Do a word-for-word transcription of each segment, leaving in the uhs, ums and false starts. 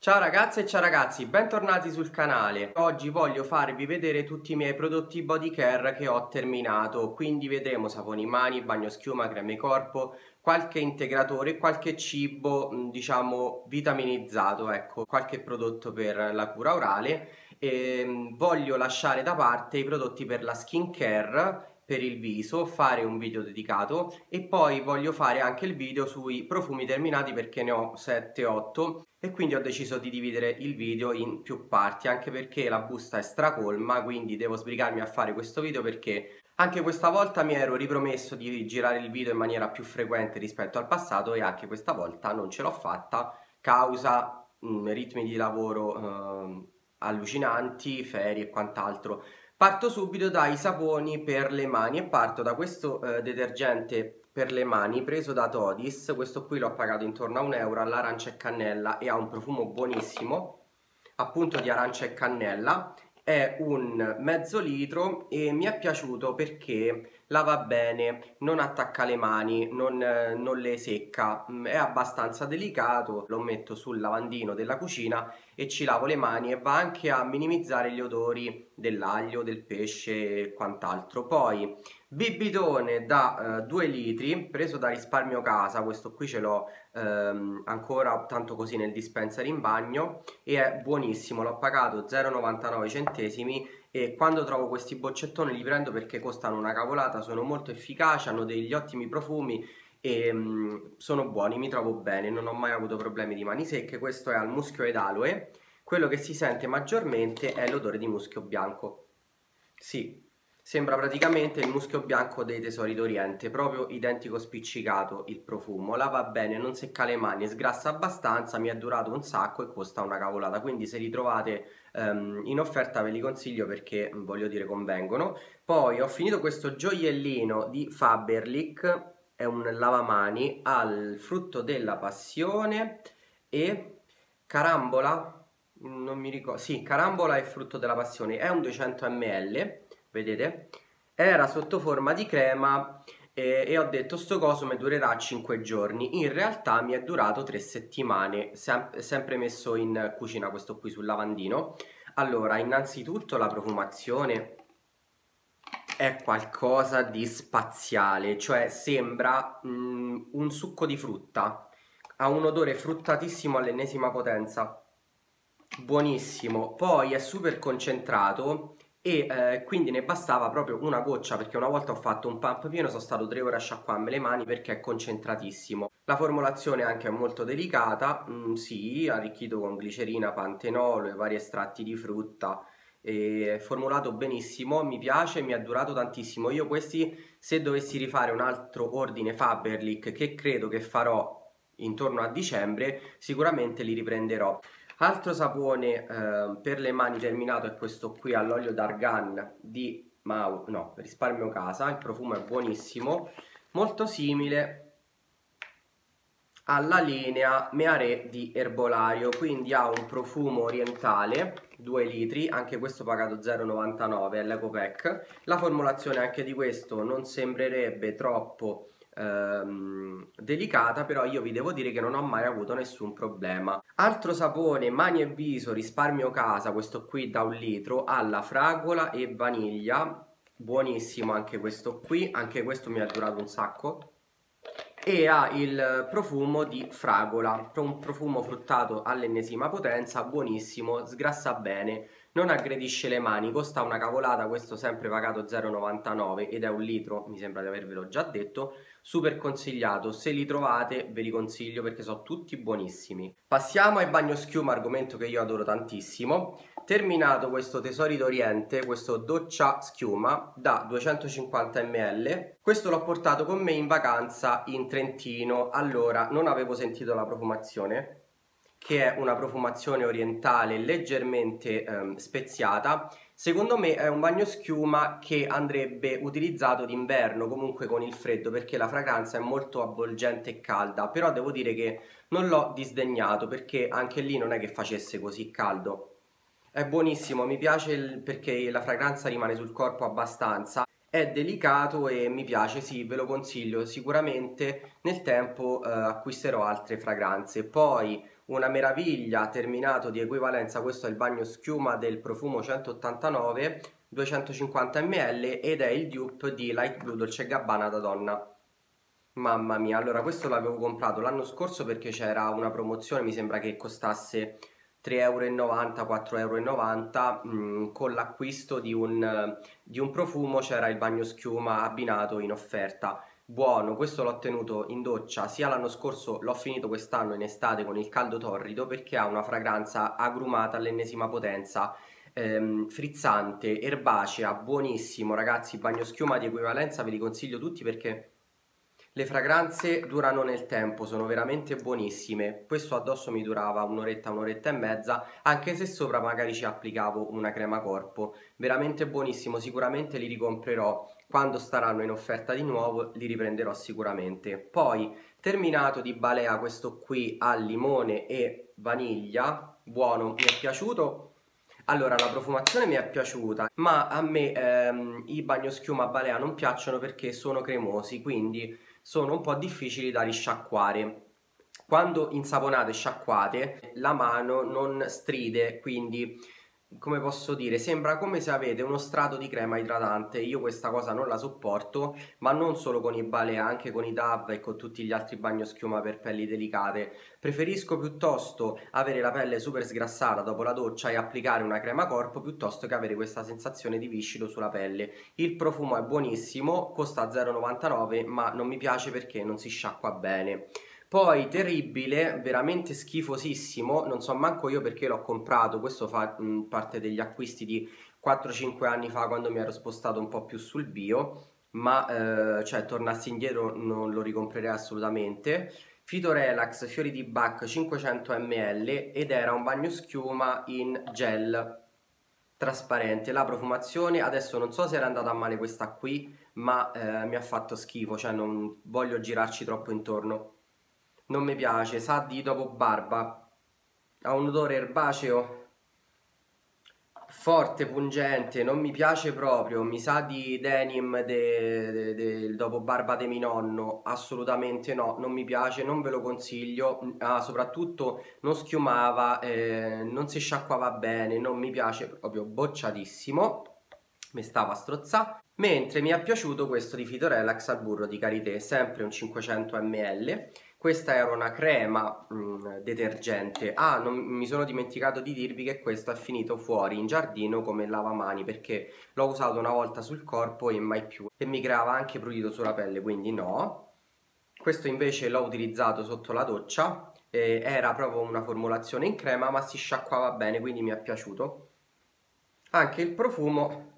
Ciao ragazze e ciao ragazzi, bentornati sul canale. Oggi voglio farvi vedere tutti i miei prodotti body care che ho terminato, quindi vedremo saponi mani, bagno schiuma, creme corpo, qualche integratore e qualche cibo, diciamo, vitaminizzato, ecco, qualche prodotto per la cura orale. E voglio lasciare da parte i prodotti per la skin care, per il viso, fare un video dedicato e poi voglio fare anche il video sui profumi terminati perché ne ho sette otto e quindi ho deciso di dividere il video in più parti, anche perché la busta è stracolma, quindi devo sbrigarmi a fare questo video perché anche questa volta mi ero ripromesso di girare il video in maniera più frequente rispetto al passato e anche questa volta non ce l'ho fatta causa mh, ritmi di lavoro eh, allucinanti, ferie e quant'altro. Parto subito dai saponi per le mani e parto da questo eh, detergente per le mani preso da Todis. Questo qui l'ho pagato intorno a un euro, all'arancia e cannella e ha un profumo buonissimo, appunto di arancia e cannella. È un mezzo litro e mi è piaciuto perché lava bene, non attacca le mani, non, non le secca, è abbastanza delicato, lo metto sul lavandino della cucina e ci lavo le mani e va anche a minimizzare gli odori dell'aglio, del pesce e quant'altro. Poi bibitone da uh, due litri preso da Risparmio Casa, questo qui ce l'ho ehm, ancora tanto così nel dispenser in bagno e è buonissimo, l'ho pagato zero virgola novantanove centesimi e quando trovo questi boccettoni li prendo perché costano una cavolata, sono molto efficaci, hanno degli ottimi profumi e um, sono buoni, mi trovo bene, non ho mai avuto problemi di mani secche. Questo è al muschio ed aloe. Quello che si sente maggiormente è l'odore di muschio bianco, sì, sembra praticamente il muschio bianco dei Tesori d'Oriente, proprio identico spiccicato il profumo, lava bene, non secca le mani, sgrassa abbastanza, mi è durato un sacco e costa una cavolata, quindi se li trovate um, in offerta ve li consiglio perché voglio dire convengono. Poi ho finito questo gioiellino di Faberlic, è un lavamani al frutto della passione e carambola, non mi ricordo, sì, carambola e frutto della passione, è un duecento millilitri, vedete? Era sotto forma di crema e, e ho detto sto coso mi durerà cinque giorni, in realtà mi è durato tre settimane, sem sempre messo in cucina questo qui sul lavandino. Allora, innanzitutto la profumazione è qualcosa di spaziale, cioè sembra mm, un succo di frutta, ha un odore fruttatissimo all'ennesima potenza, buonissimo, poi è super concentrato e eh, quindi ne bastava proprio una goccia perché una volta ho fatto un pump pieno, sono stato tre ore a sciacquarmi le mani perché è concentratissimo. La formulazione anche è molto delicata, mm, sì, arricchito con glicerina, pantenolo e vari estratti di frutta, è formulato benissimo, mi piace, mi è durato tantissimo. Io questi, se dovessi rifare un altro ordine Faberlic che credo che farò intorno a dicembre, sicuramente li riprenderò. Altro sapone eh, per le mani terminato è questo qui all'olio d'argan di Mau, no, Risparmio Casa, il profumo è buonissimo, molto simile alla linea Meare di Erbolario, quindi ha un profumo orientale, due litri, anche questo pagato zero virgola novantanove all'Ecopack. La formulazione anche di questo non sembrerebbe troppo ehm, delicata, però io vi devo dire che non ho mai avuto nessun problema. Altro sapone mani e viso Risparmio Casa, questo qui da un litro, alla fragola e vaniglia, buonissimo anche questo qui, anche questo mi ha durato un sacco e ha il profumo di fragola, un profumo fruttato all'ennesima potenza, buonissimo, sgrassa bene, non aggredisce le mani, costa una cavolata, questo sempre pagato zero virgola novantanove ed è un litro, mi sembra di avervelo già detto, super consigliato, se li trovate ve li consiglio perché sono tutti buonissimi. Passiamo ai bagno schiuma, argomento che io adoro tantissimo. Terminato questo Tesori d'Oriente, questo doccia schiuma da duecentocinquanta millilitri, questo l'ho portato con me in vacanza in Trentino. Allora, non avevo sentito la profumazione, che è una profumazione orientale leggermente ehm, speziata. Secondo me è un bagno schiuma che andrebbe utilizzato d'inverno, comunque con il freddo, perché la fragranza è molto avvolgente e calda, però devo dire che non l'ho disdegnato perché anche lì non è che facesse così caldo. È buonissimo, mi piace il, perché la fragranza rimane sul corpo abbastanza, è delicato e mi piace, sì, ve lo consiglio, sicuramente nel tempo eh, acquisterò altre fragranze. Poi una meraviglia, terminato di equivalenza. Questo è il bagno schiuma del profumo centottantanove, duecentocinquanta millilitri, ed è il dupe di Light Blue Dolce e Gabbana da donna. Mamma mia, allora questo l'avevo comprato l'anno scorso perché c'era una promozione, mi sembra che costasse tre e novanta euro, quattro e novanta euro. Mh, con l'acquisto di un, di un profumo c'era il bagno schiuma abbinato in offerta. Buono, questo l'ho tenuto in doccia sia l'anno scorso, l'ho finito quest'anno in estate con il caldo torrido, perché ha una fragranza agrumata all'ennesima potenza, ehm, frizzante, erbacea, buonissimo ragazzi. Bagno schiuma di equivalenza ve li consiglio tutti perché le fragranze durano nel tempo, sono veramente buonissime. Questo addosso mi durava un'oretta, un'oretta e mezza, anche se sopra magari ci applicavo una crema corpo. Veramente buonissimo, sicuramente li ricomprerò. Quando staranno in offerta di nuovo li riprenderò sicuramente. Poi, terminato di Balea, questo qui al limone e vaniglia, buono, mi è piaciuto. Allora, la profumazione mi è piaciuta, ma a me ehm, i bagnoschiuma a Balea non piacciono perché sono cremosi, quindi sono un po' difficili da risciacquare. Quando insaponate e sciacquate, la mano non stride, quindi, come posso dire, sembra come se avete uno strato di crema idratante. Io questa cosa non la sopporto, ma non solo con i Balea, anche con i Dove e con tutti gli altri bagnoschiuma per pelli delicate. Preferisco piuttosto avere la pelle super sgrassata dopo la doccia e applicare una crema corpo piuttosto che avere questa sensazione di viscido sulla pelle. Il profumo è buonissimo, costa zero virgola novantanove, ma non mi piace perché non si sciacqua bene. Poi terribile, veramente schifosissimo, non so manco io perché l'ho comprato. Questo fa mh, parte degli acquisti di quattro cinque anni fa, quando mi ero spostato un po' più sul bio, ma eh, cioè tornassi indietro non lo ricomprerei assolutamente. Phytorelax fiori di Bach cinquecento millilitri, ed era un bagno schiuma in gel trasparente. La profumazione, adesso non so se era andata a male questa qui, ma eh, mi ha fatto schifo, cioè non voglio girarci troppo intorno. Non mi piace, sa di dopo barba, ha un odore erbaceo forte, pungente, non mi piace proprio, mi sa di denim del de, de, dopo barba di mio nonno, assolutamente no, non mi piace, non ve lo consiglio. Ah, soprattutto non schiumava, eh, non si sciacquava bene, non mi piace proprio, bocciatissimo, mi stava a strozzare. Mentre mi è piaciuto questo di Phytorelax al burro di karité, sempre un cinquecento millilitri. Questa era una crema mh, detergente. Ah, non, mi sono dimenticato di dirvi che questo è finito fuori in giardino come lavamani, perché l'ho usato una volta sul corpo e mai più, e mi creava anche prurito sulla pelle, quindi no. Questo invece l'ho utilizzato sotto la doccia, eh, era proprio una formulazione in crema, ma si sciacquava bene, quindi mi è piaciuto. Anche il profumo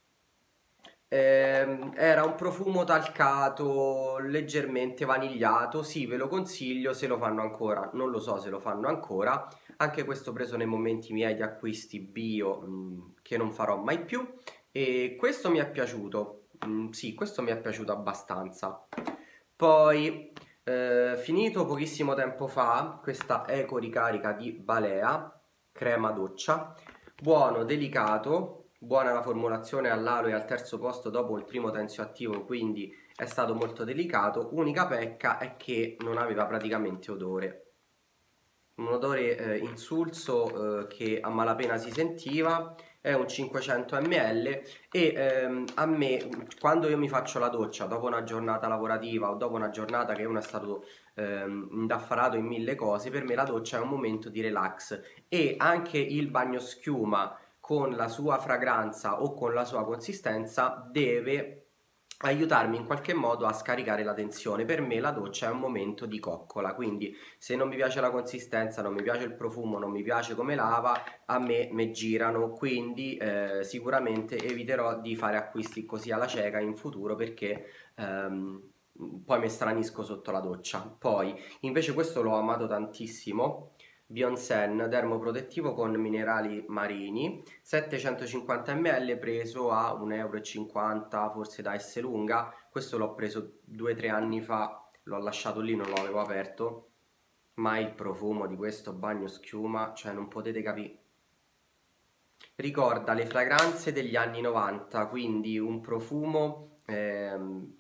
Ehm, era un profumo talcato, leggermente vanigliato. Sì, ve lo consiglio se lo fanno ancora. Non lo so se lo fanno ancora. Anche questo preso nei momenti miei di acquisti bio, mh, che non farò mai più. E questo mi è piaciuto. Mm, sì, questo mi è piaciuto abbastanza. Poi, eh, finito pochissimo tempo fa, questa eco ricarica di Balea, crema doccia. Buono, delicato, buona la formulazione all'aloe al terzo posto dopo il primo tensioattivo, quindi è stato molto delicato. Unica pecca è che non aveva praticamente odore. Un odore eh, insulso, eh, che a malapena si sentiva. È un cinquecento millilitri e ehm, a me, quando io mi faccio la doccia dopo una giornata lavorativa o dopo una giornata che uno è stato ehm, indaffarato in mille cose, per me la doccia è un momento di relax, e anche il bagno schiuma con la sua fragranza o con la sua consistenza deve aiutarmi in qualche modo a scaricare la tensione. Per me la doccia è un momento di coccola, quindi se non mi piace la consistenza, non mi piace il profumo, non mi piace come lava, a me me girano, quindi eh, sicuramente eviterò di fare acquisti così alla cieca in futuro, perché ehm, poi mi stranisco sotto la doccia. Poi invece questo l'ho amato tantissimo, Bionsen dermoprotettivo con minerali marini, settecentocinquanta millilitri, preso a un euro e cinquanta forse da Esselunga. Questo l'ho preso due tre anni fa, l'ho lasciato lì, non lo avevo aperto, ma il profumo di questo bagno schiuma, cioè non potete capire. Ricorda le fragranze degli anni novanta, quindi un profumo ehm,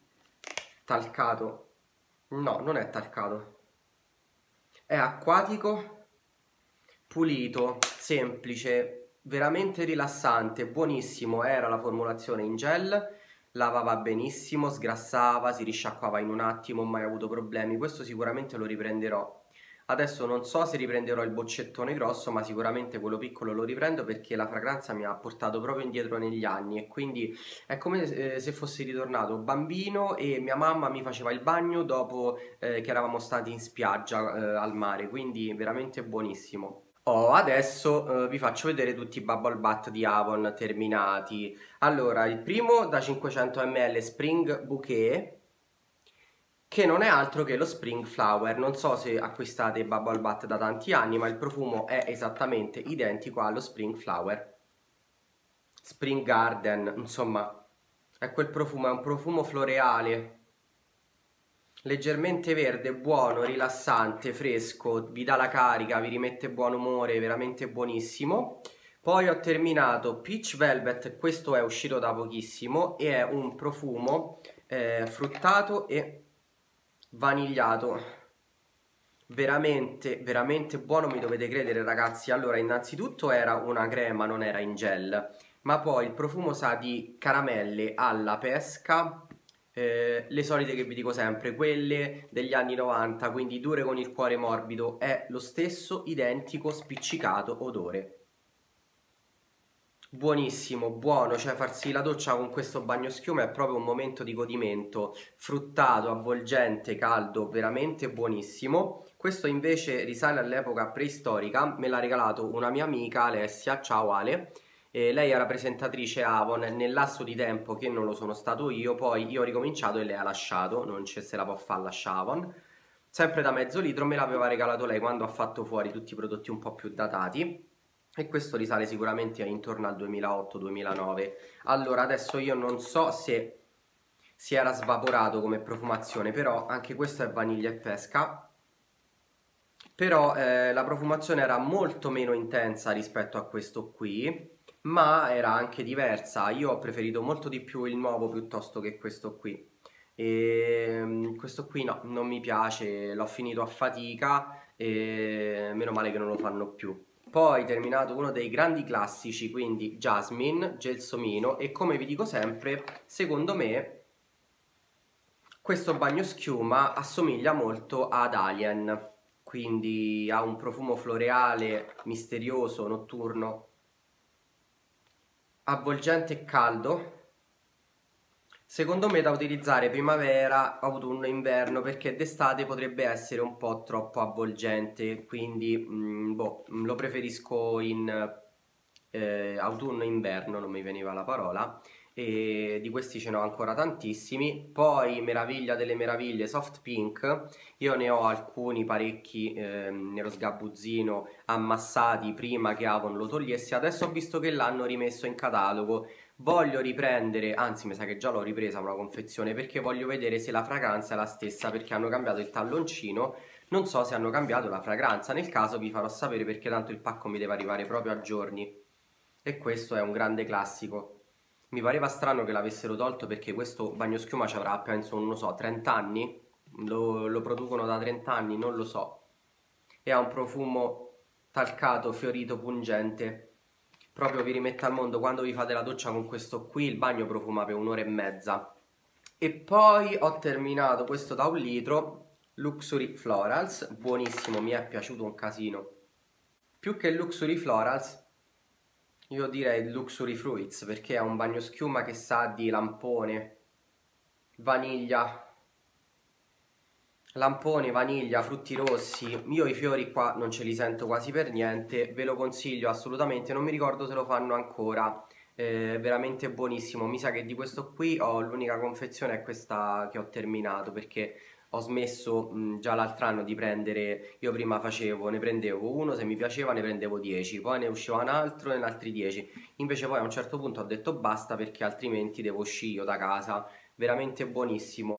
talcato. No, non è talcato, è acquatico, pulito, semplice, veramente rilassante, buonissimo. Era la formulazione in gel, lavava benissimo, sgrassava, si risciacquava in un attimo, mai avuto problemi. Questo sicuramente lo riprenderò. Adesso non so se riprenderò il boccettone grosso, ma sicuramente quello piccolo lo riprendo perché la fragranza mi ha portato proprio indietro negli anni e quindi è come eh, se fossi ritornato bambino e mia mamma mi faceva il bagno dopo eh, che eravamo stati in spiaggia eh, al mare, quindi veramente buonissimo. Oh, adesso eh, vi faccio vedere tutti i bubble bath di Avon terminati. Allora, il primo da cinquecento millilitri Spring Bouquet, che non è altro che lo Spring Flower. Non so se acquistate Bubble Bath da tanti anni, ma il profumo è esattamente identico allo Spring Flower. Spring Garden, insomma, è quel profumo, è un profumo floreale, leggermente verde, buono, rilassante, fresco, vi dà la carica, vi rimette buon umore, veramente buonissimo. Poi ho terminato Peach Velvet, questo è uscito da pochissimo e è un profumo eh, fruttato e vanigliato, veramente veramente buono, mi dovete credere ragazzi. Allora, innanzitutto era una crema, non era in gel, ma poi il profumo sa di caramelle alla pesca, eh, le solite che vi dico sempre, quelle degli anni novanta, quindi dure con il cuore morbido. È lo stesso identico spiccicato odore. Buonissimo, buono, cioè farsi la doccia con questo bagnoschiuma è proprio un momento di godimento, fruttato, avvolgente, caldo, veramente buonissimo. Questo invece risale all'epoca preistorica, me l'ha regalato una mia amica Alessia, ciao Ale, e lei era presentatrice Avon nel lasso di tempo che non lo sono stato io, poi io ho ricominciato e lei ha lasciato, non c'è se la può fare lasciare Avon. Sempre da mezzo litro me l'aveva regalato lei quando ha fatto fuori tutti i prodotti un po' più datati. E questo risale sicuramente intorno al duemilaotto duemilanove. Allora, adesso io non so se si era svaporato come profumazione, però anche questo è vaniglia e pesca. Però eh, la profumazione era molto meno intensa rispetto a questo qui, ma era anche diversa. Io ho preferito molto di più il nuovo piuttosto che questo qui. E questo qui no, non mi piace, l'ho finito a fatica e meno male che non lo fanno più. Poi terminato uno dei grandi classici, quindi Jasmine, gelsomino, e come vi dico sempre, secondo me questo bagnoschiuma assomiglia molto ad Alien, quindi ha un profumo floreale, misterioso, notturno, avvolgente e caldo. Secondo me da utilizzare primavera, autunno e inverno, perché d'estate potrebbe essere un po' troppo avvolgente, quindi mh, boh, lo preferisco in eh, autunno e inverno, non mi veniva la parola, e di questi ce n'ho ancora tantissimi. Poi meraviglia delle meraviglie Soft Pink, io ne ho alcuni parecchi eh, nello sgabuzzino ammassati prima che Avon lo togliesse, adesso ho visto che l'hanno rimesso in catalogo. Voglio riprendere, anzi mi sa che già l'ho ripresa una confezione, perché voglio vedere se la fragranza è la stessa, perché hanno cambiato il talloncino, non so se hanno cambiato la fragranza, nel caso vi farò sapere perché tanto il pacco mi deve arrivare proprio a giorni. E questo è un grande classico. Mi pareva strano che l'avessero tolto perché questo bagnoschiuma ci avrà penso, non lo so, trenta anni, lo, lo producono da trenta anni, non lo so. E ha un profumo talcato, fiorito, pungente. Proprio vi rimette al mondo quando vi fate la doccia con questo qui, il bagno profuma per un'ora e mezza. E poi ho terminato questo da un litro, Luxury Florals, buonissimo, mi è piaciuto un casino. Più che Luxury Florals, io direi Luxury Fruits, perché è un bagnoschiuma che sa di lampone, vaniglia, lampone, vaniglia, frutti rossi. Io i fiori qua non ce li sento quasi per niente, ve lo consiglio assolutamente, non mi ricordo se lo fanno ancora, eh, veramente buonissimo. Mi sa che di questo qui ho l'unica confezione è questa che ho terminato, perché ho smesso mh, già l'altro anno di prendere. Io prima facevo, ne prendevo uno, se mi piaceva ne prendevo dieci, poi ne usciva un altro e ne altri dieci, invece poi a un certo punto ho detto basta perché altrimenti devo uscire io da casa. Veramente buonissimo.